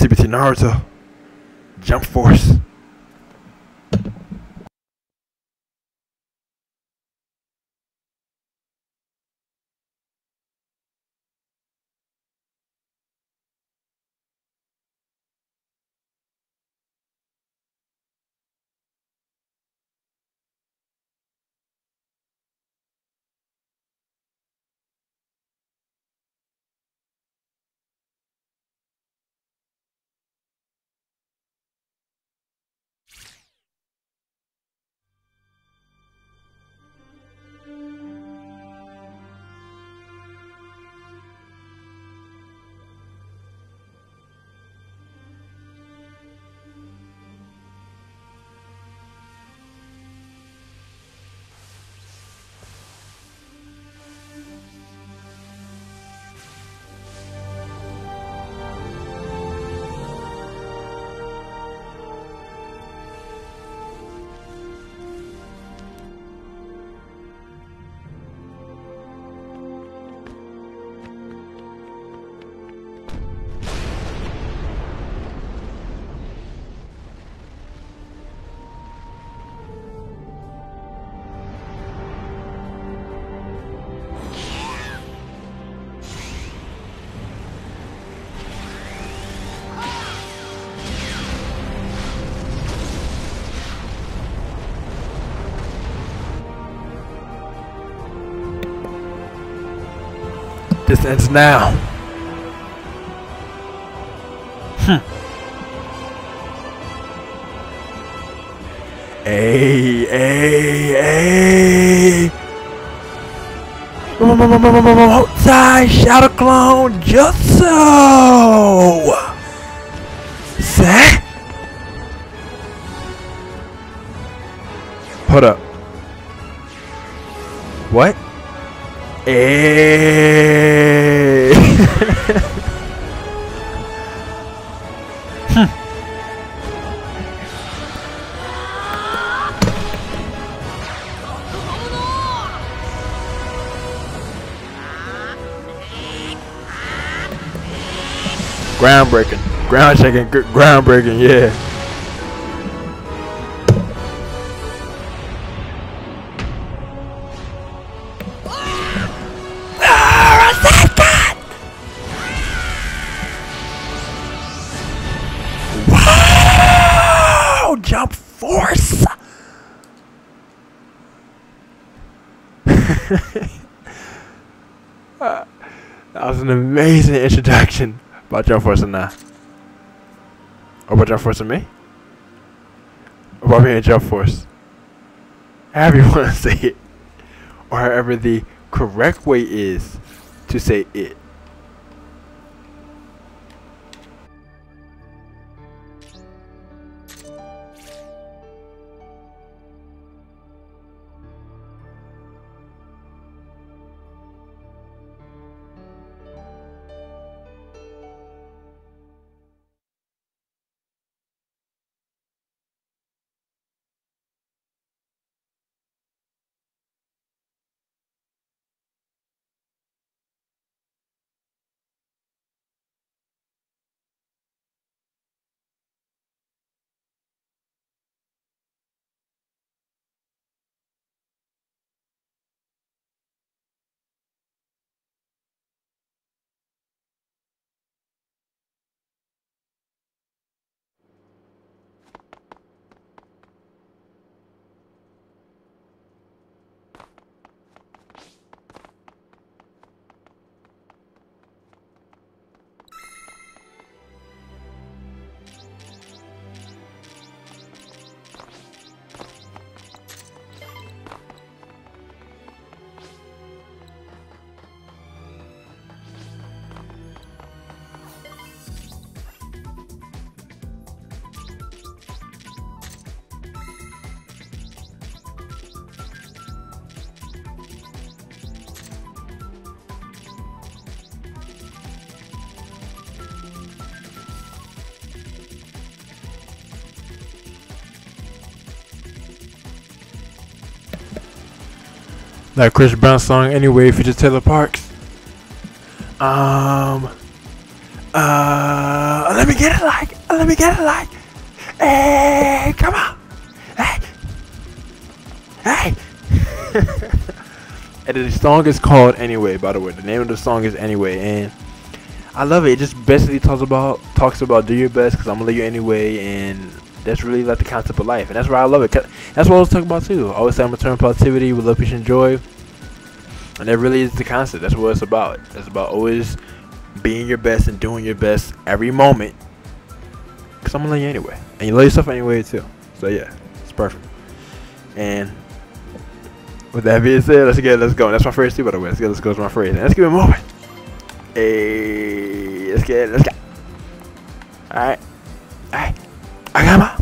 TBT Naruto. Jump Force. This ends now. Hey. Outside Shadow Clone Jutsu. Set. Hold up. What? Hey. Groundbreaking, groundbreaking, yeah. Wow! Jump Force! That was an amazing introduction. About Jump Force and I. Or about Jump Force and me? Or about me and Jump Force? However you want to say it. Or however the correct way is to say it. That Chris Brown song anyway features Taylor Parks. Let me get it like. Let me get it like. Hey, come on. Hey. Hey. And the song is called Anyway, by the way. The name of the song is Anyway, and I love it. It just basically talks about do your best, because I'm gonna love you anyway, and that's really like the concept of life, and that's why I love it. That's what I was talking about too. I always say I'm gonna turn positivity with love, peace, and joy, and that really is the concept. That's what it's about. It's about always being your best and doing your best every moment, because I'm gonna love you anyway, and you love yourself anyway too. So yeah, it's perfect. And with that being said, let's go. That's my phrase too, by the way. Let's go to my phrase. And let's keep it moving. Hey, let's go. Alright. I got my.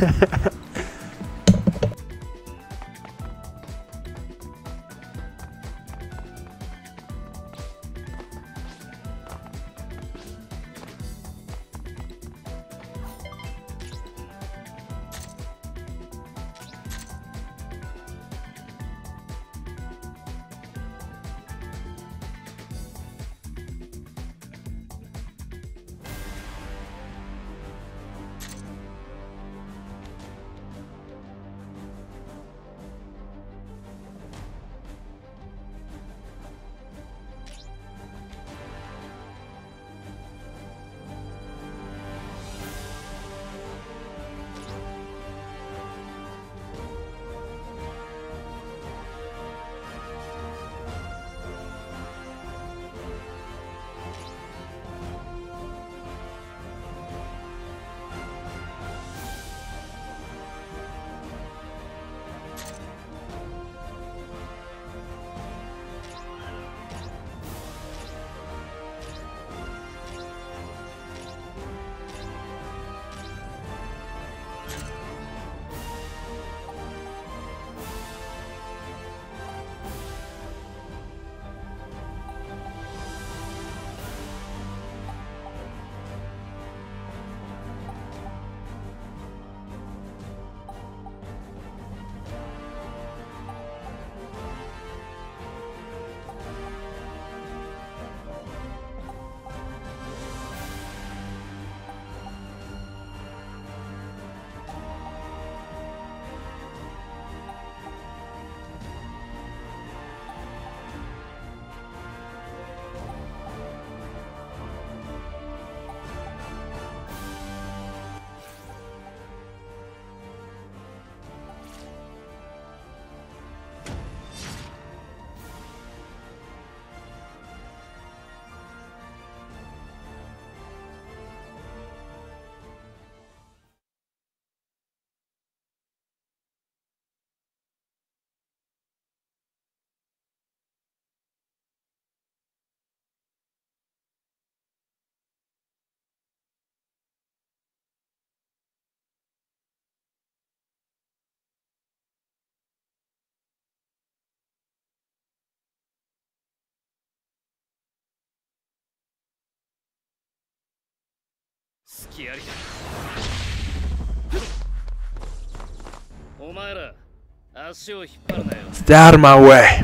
Stay out of my way.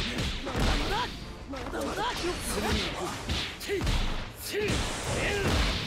Hey!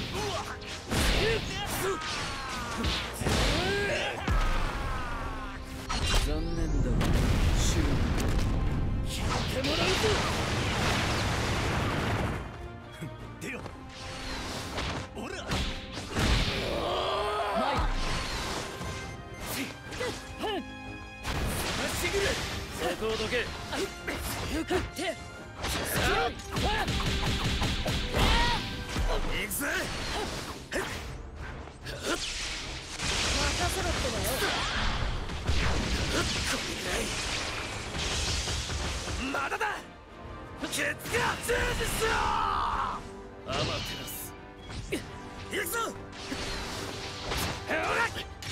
まだだ。ケツが充実しろ。アマテラス。行くぞ。ほら、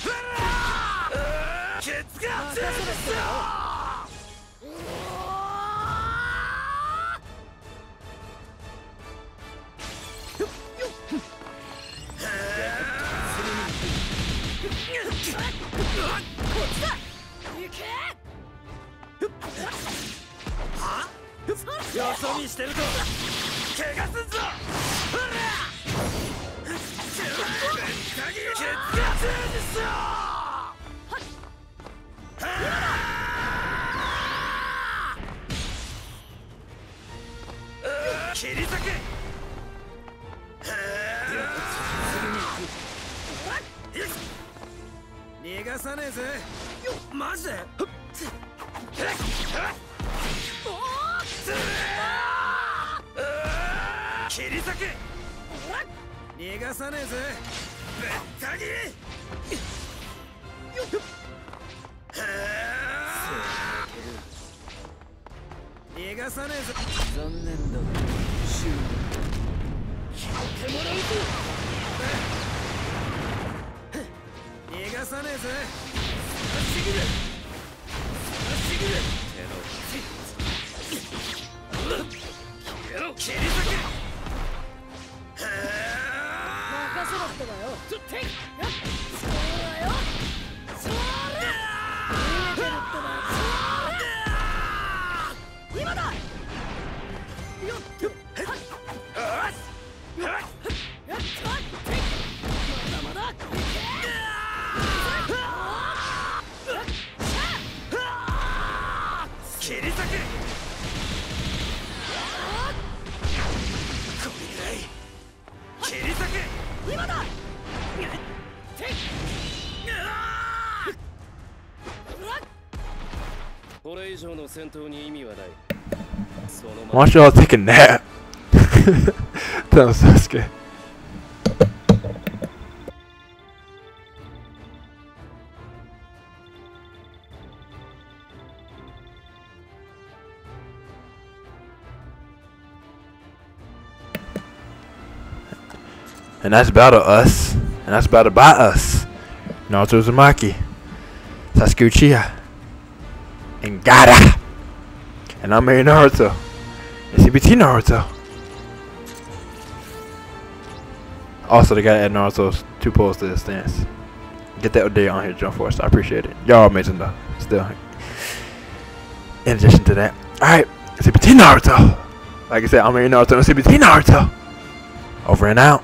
ケツが充実しろ。よそ見してると怪我すんぞ。ほらケツが充実しろ。切り裂け。逃がさねえぜ。マジで切り裂け。逃がさねえぜ。べった切り。逃がさねえぞ。残念だが終了。てもらうぞ。逃がさねえぜ。ちぎるちぎる。切り裂け。任せろってばよ。そうだよ。そうだ。逃げてるってば。今だ。よっよっ。まだまだ。切り裂け。切り裂け。今だ。これ以上の戦闘に意味はない。 Why don't y'all take a nap? Tell him Sasuke. And that's battle us. And that's battle by us. Naruto Uzumaki, Sasuke Uchiha, and Gaara. And I'm Mary Naruto. And CBT Naruto. Also, they gotta add Naruto's 2 poles to this stance. Get that day on here, Jump Force. I appreciate it. Y'all amazing though. Still. In addition to that. Alright, CBT Naruto. Like I said, I'm Mary Naruto and CBT Naruto. Over and out.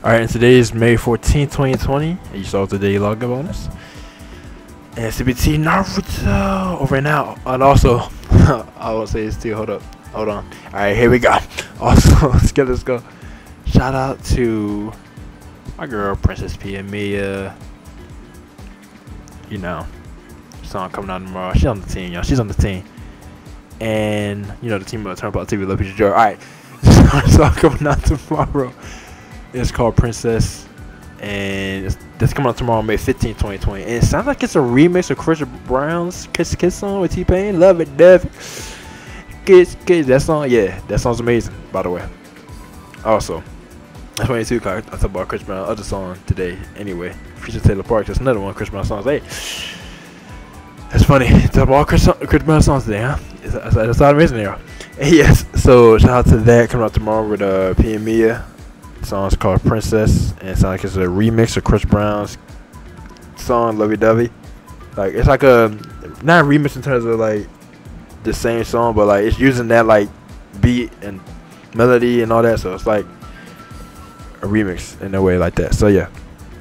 Alright, and today is May 14th, 2020. And you saw the daily login bonus. And CBT Naruto over and out. And also, I will say this too. Hold up. Hold on. Alright, here we go. Also, let's go. Shout out to my girl, Princess P and Mia. You know, song coming out tomorrow. She's on the team, y'all. She's on the team. And, you know, the team of Turnbuckle TV, Love Peach Joy. Alright, song coming out tomorrow. It's called Princess. And it's coming out tomorrow, May 15th, 2020. And it sounds like it's a remix of Chris Brown's Kiss Kiss song with T-Pain. Love it, Dev. Kiss Kiss. That song, yeah, that song's amazing, by the way. Also, that's funny too, cause I talked about Chris Brown's other song today. Anyway, Future Taylor Park, that's another one of Chris Brown songs. Hey, that's funny. Talk about Chris Brown songs today, huh? That's all amazing there. Yes, so shout out to that coming out tomorrow with P and Mia. The song's called Princess, and it sounds like it's a remix of Chris Brown's song Lovey Dovey. Like it's like a not a remix in terms of like the same song, but like it's using that like beat and melody and all that, so it's like a remix in a way like that. So yeah,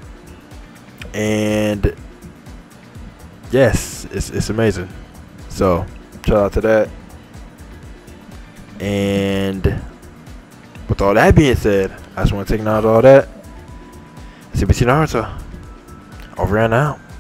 and yes, it's amazing. So shout out to that. And with all that being said, I just want to take note of all that. CBT Naruto over and out.